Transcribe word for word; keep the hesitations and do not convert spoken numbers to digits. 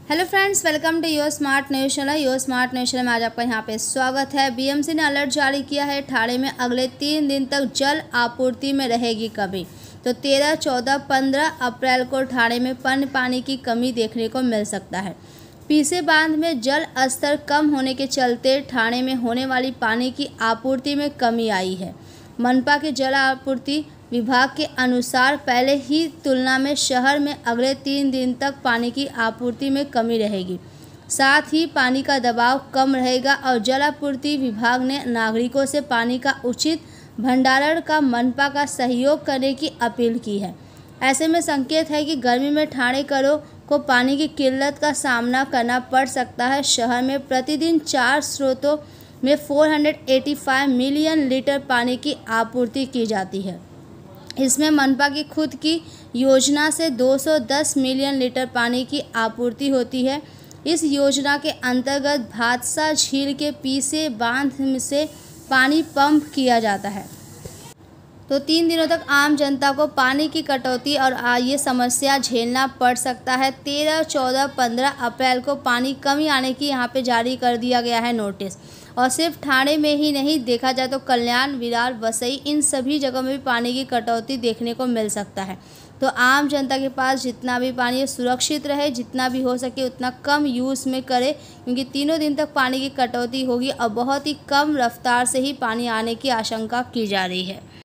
Hello friends, welcome to your smart news channel. Your smart news channel में आज आपका यहाँ पे स्वागत है। बीएमसी ने अलर्ट जारी किया है, ठाणे में अगले तीन दिन तक जल आपूर्ति में रहेगी कमी। तो तेरह, चौदह, पंद्रह अप्रैल को ठाणे में पन पानी की कमी देखने को मिल सकता है। पीसे बांध में जल स्तर कम होने के चलते ठाणे में होने वाली पानी की आपूर्ति में कमी आई है। मनपा के जल आपूर्ति विभाग के अनुसार पहले ही तुलना में शहर में अगले तीन दिन तक पानी की आपूर्ति में कमी रहेगी। साथ ही पानी का दबाव कम रहेगा और जल आपूर्ति विभाग ने नागरिकों से पानी का उचित भंडारण का मनपा का सहयोग करने की अपील की है। ऐसे में संकेत है कि गर्मी में ठाणेकरों को पानी की किल्लत का सामना करना पड़ सकता है। शहर में प्रतिदिन चार स्रोतों में चार सौ पचासी मिलियन लीटर पानी की आपूर्ति की जाती है। इसमें मनपा की खुद की योजना से दो सौ दस मिलियन लीटर पानी की आपूर्ति होती है। इस योजना के अंतर्गत भादसा झील के पीसे बांध से पानी पंप किया जाता है। तो तीन दिनों तक आम जनता को पानी की कटौती और ये समस्या झेलना पड़ सकता है। तेरह, चौदह, पंद्रह अप्रैल को पानी कमी आने की यहाँ पे जारी कर दिया गया है नोटिस। और सिर्फ ठाणे में ही नहीं, देखा जाए तो कल्याण, विरार, वसई, इन सभी जगहों में भी पानी की कटौती देखने को मिल सकता है। तो आम जनता के पास जितना भी पानी है सुरक्षित रहे, जितना भी हो सके उतना कम यूज़ में करे, क्योंकि तीनों दिन तक पानी की कटौती होगी और बहुत ही कम रफ्तार से ही पानी आने की आशंका की जा रही है।